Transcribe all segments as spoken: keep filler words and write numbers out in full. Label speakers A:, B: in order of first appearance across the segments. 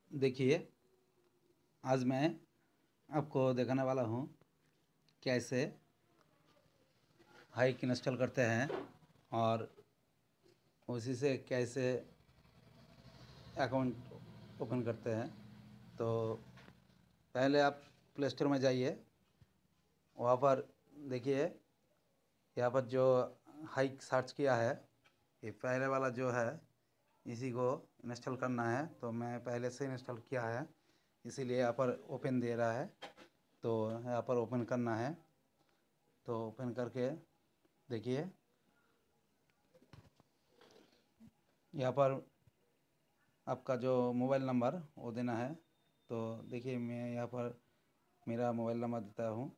A: देखिए, आज मैं आपको दिखाने वाला हूँ कैसे हाइक इंस्टॉल करते हैं और उसी से कैसे अकाउंट ओपन करते हैं। तो पहले आप प्ले स्टोर में जाइए, वहाँ पर देखिए, यहाँ पर जो हाइक सर्च किया है, ये पहले वाला जो है इसी को इंस्टॉल करना है। तो मैं पहले से इंस्टॉल किया है, इसीलिए यहाँ पर ओपन दे रहा है। तो यहाँ पर ओपन करना है। तो ओपन करके देखिए, यहाँ पर आपका जो मोबाइल नंबर वो देना है। तो देखिए, मैं यहाँ पर मेरा मोबाइल नंबर देता हूँ।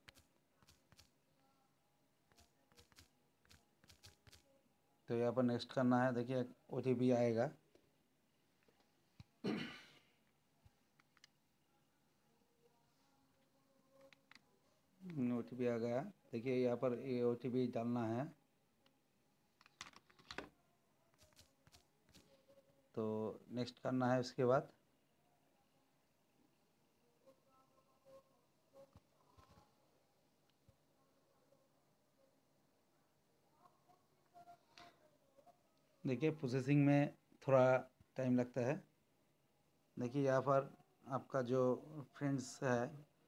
A: तो यहाँ पर नेक्स्ट करना है। देखिए, ओ टी पी आएगा। ओ टी पी आ गया। देखिए, यहाँ पर ये ओ टी पी डालना है। तो नेक्स्ट करना है। उसके बाद देखिए, प्रोसेसिंग में थोड़ा टाइम लगता है। देखिए, यहाँ पर आपका जो फ्रेंड्स है,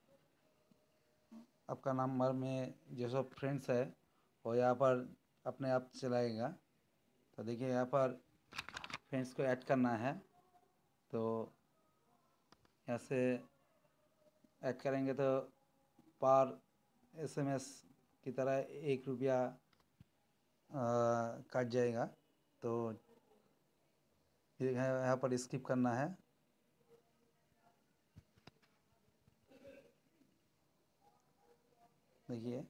A: आपका नंबर में जो सब फ्रेंड्स है वो यहाँ पर अपने आप चलाएगा। तो देखिए, यहाँ पर फ्रेंड्स को ऐड करना है। तो यहाँ से ऐड करेंगे तो पर एसएमएस की तरह एक रुपया कट जाएगा। तो ये है, यहाँ पर स्किप करना है। देखिए,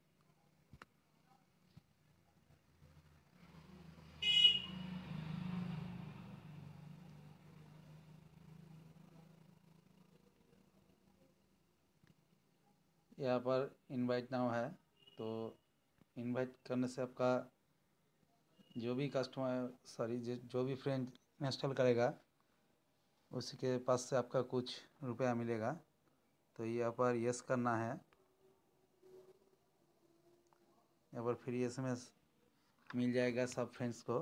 A: यहाँ पर इनवाइट नाउ है। तो इनवाइट करने से आपका जो भी कस्टमर सॉरी जो भी फ्रेंड इंस्टॉल करेगा उसी के पास से आपका कुछ रुपया मिलेगा। तो यहाँ पर यस करना है। यहाँ पर फ्री एसएमएस मिल जाएगा सब फ्रेंड्स को।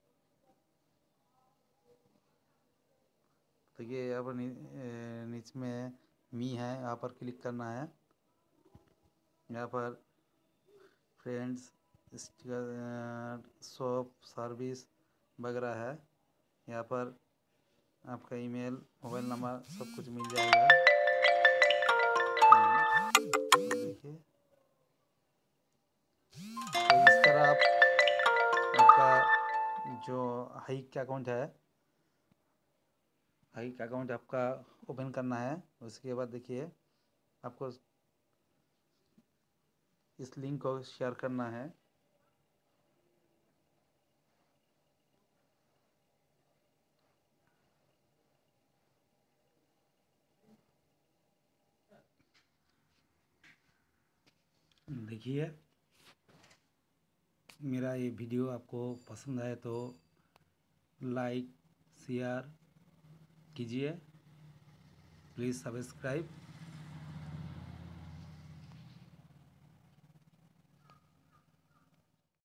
A: तो ये यहाँ पर नी, नीचे में मी है, यहाँ पर क्लिक करना है। यहाँ पर फ्रेंड्स शॉप सर्विस वगैरह है। यहाँ पर आपका ईमेल मोबाइल नंबर सब कुछ मिल जाएगा। देखिए, तो इस तरह आप आपका जो हाइक का अकाउंट है हाइक अकाउंट आपका ओपन करना है। उसके बाद देखिए, आपको इस लिंक को शेयर करना है। देखिए, मेरा ये वीडियो आपको पसंद आए तो लाइक शेयर कीजिए। Please subscribe.